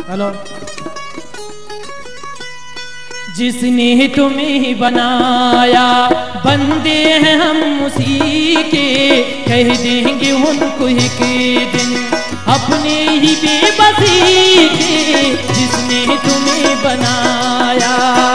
Hello. जिसने तुम्हें बनाया बंदे हैं हम उसी के, कह देंगे उनको एक दिन अपने ही बेबसी के। जिसने तुम्हें बनाया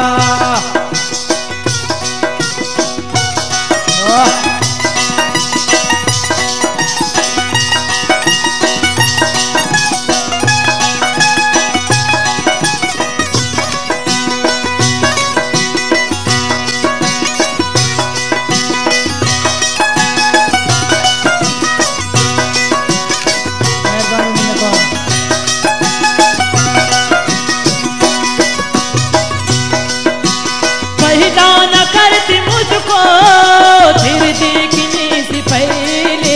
फिर देखने से पहले,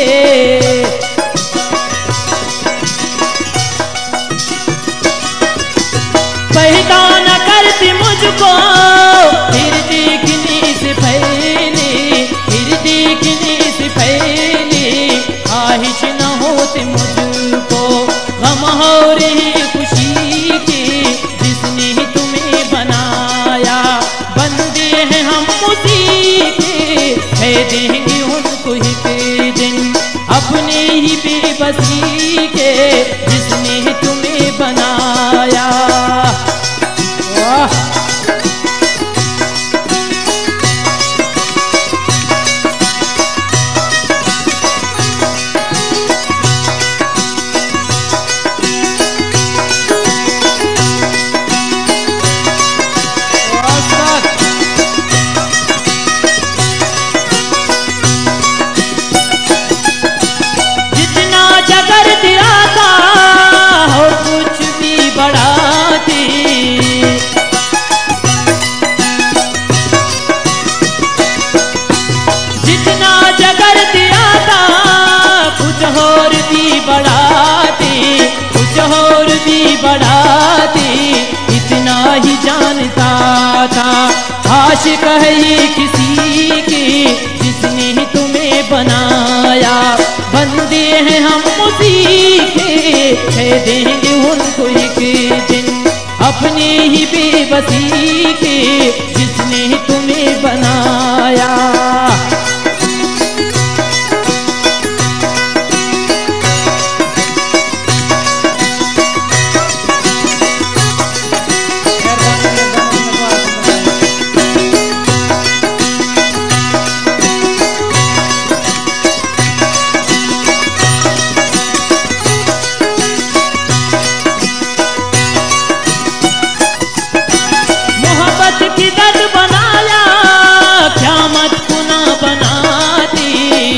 पैदा न करती मुझको फिर देखने से पहले, फिर देखने से पहले ख्वाहिश न होती मुझको गम हो रही खुशी के। जिसने तुम्हें बनाया बंदे हैं हम उसी के, कह देंगे उनको एक दिन अपने ही बेबसी के। जिसने तुम्हें बनाया बढ़ाते, इतना ही जानता था आशिक है ये किसी के। जिसने तुम्हें बनाया बंदे हैं हम उसी के, कह देंगे उनको एक दिन अपने ही बेबसी के। जिसने तुम्हें बनाया की दर्द बनाया क़यामत को ना बनाती।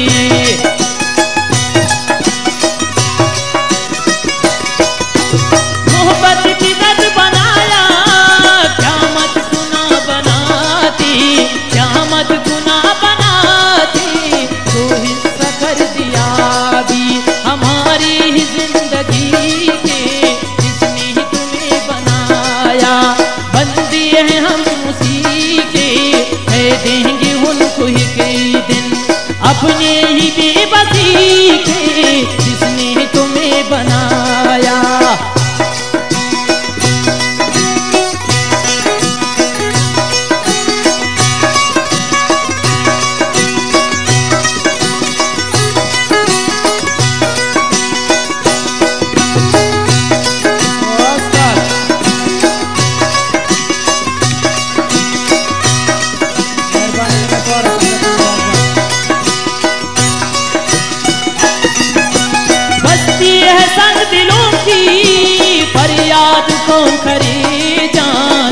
मोहब्बत की दर्द बनाया क़यामत को ना बनाती, क़यामत को ना बनाती। तो हिस्सा कर दिया भी हमारी ही जिंदगी के। जिसने तुम्हें बनाया बंदे हैं हम उसी के, कह देंगे उनको एक दिन अपने ही बेबसी के। जिसने तुम्हें बनाया संग दिलों की फरियाद कौन करे जान।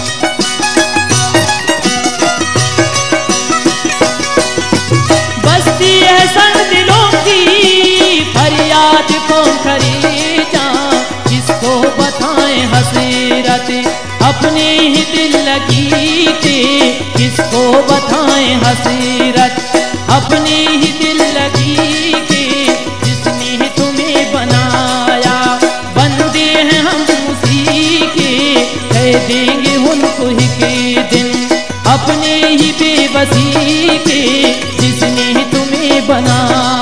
बस्ती है संग दिलों की फरियाद कौन करे जान। किसको बताएं हसीरत अपने ही दिल लगी के। किसको बताएं हसीरत अपने ही दिल लगी के। जिसने तुम्हें बनाया बंदे हैं हम उसी के, कह देंगे उनको एक दिन अपने ही बेबसी के। जिसने तुम्हें बनाया